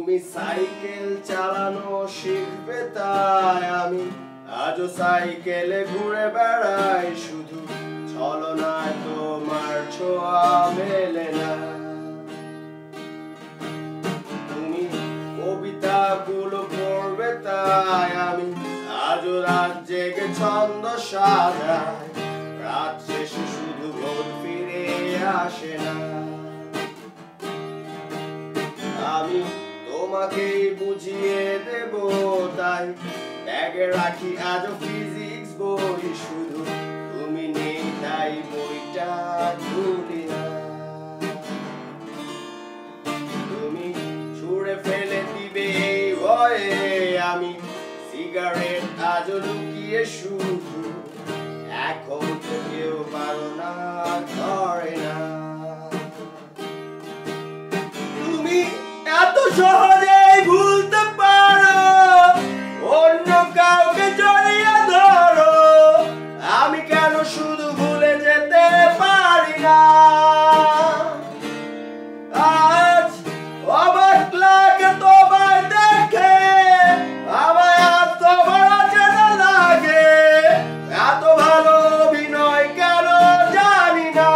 তুমি সাইকেল চালানো শিখবে তাই আমি আজও সাইকেলে ঘুরে বেড়াই, শুধু ছলনায় তোমার ছোঁয়া মেলে না। তুমি কবিতাগুলো পড়বে তাই আমি আজও রাত জেগে ছন্দ সাজাই, রাত শেষে শুধু ভোর ফিরে আসে না। আমি তোমাকেই বুঝিয়ে দেব তাই ব্যাগে রাখি আজও ফিজিক্স বই, শুধু তুমি নেই তাই বইটা খুলি না। তুমি ছুঁড়ে ফেলে দিবে এই ভয়ে আমি সিগারেট আজও লুকিয়ে শুধু, এখন তো কেউ বারণা করে না। তুমি এত সহজেই ভুলতে পারো, অন্য কাউকে জড়িয়ে ধরো, আমি কেন শুধু ভুলে যেতে পারি না। আজ অবাক লাগে তোমায় দেখে, আমায় আজ তোমার অচেনা লাগে, এত ভালো অভিনয় কেন জানি না।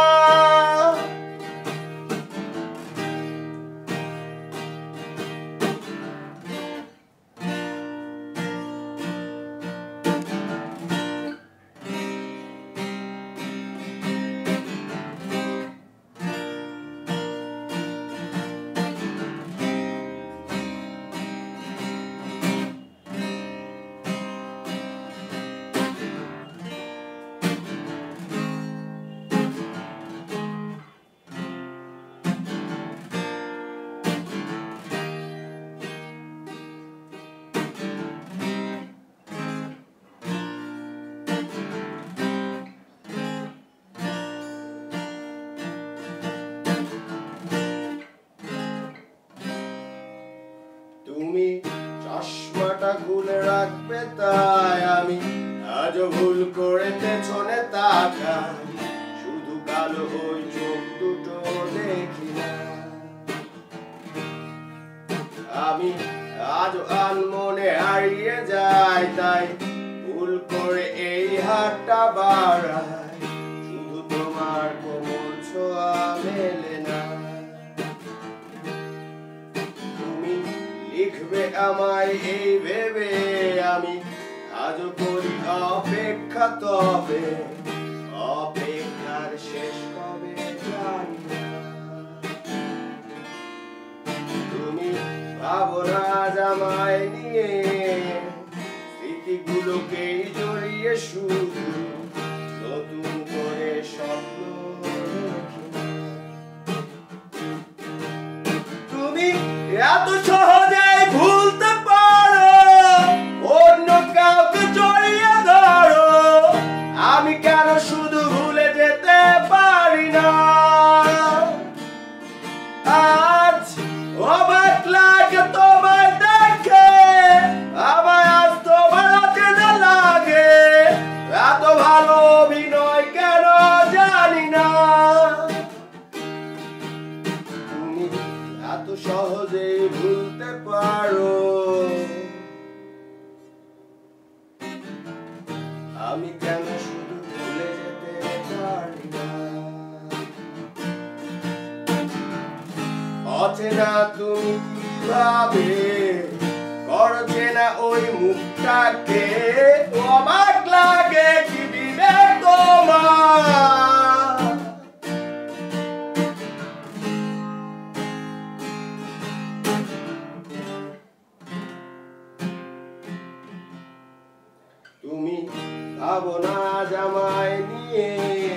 তুমি চশমাটা খুলে রাখবে তাই আমি আজও ভুল করে পেছনে তাকাই, শুধু কালো ওই চোখ দুটো দেখি না। আমি আজও আনমনে হারিয়ে যাই তাই ভুল করে এই হাতটা বাড়াই, শুধু তোমার কোমল ছোঁয়া মেলে না। লিখবে আমায় এই ভেবে আমি আজও করি অপেক্ষা, তবে অপেক্ষার শেষ কবে জানি না। তুমি ভাবো না আজ আমায় নিয়ে, স্মৃতিগুলোকেই জড়িয়ে শুধু নতুন করে স্বপ্ন দেখি। তুমি এত সহজে ভুলতে পারো, অন্য কাউকে জড়িয়ে ধরো, আমি কেন শুধু ভুলে যেতে পারি না। আজ অবাক লাগে তোমায় দেখে, আমায় আজ তোমার অচেনা লাগে, এত ভালো অভিনয় কেন জানি না। তুমি এত সহজেই ভুলতে পারো, আমি কেন শুধু ভুলে যেতে পারি না। অচেনা তুমি কিভাবে করো চেনা ওই মুখটাকে, অবাক লাগে কি বিবেক তোমার। তুমি ভাবো না আজ আমায় নিয়ে,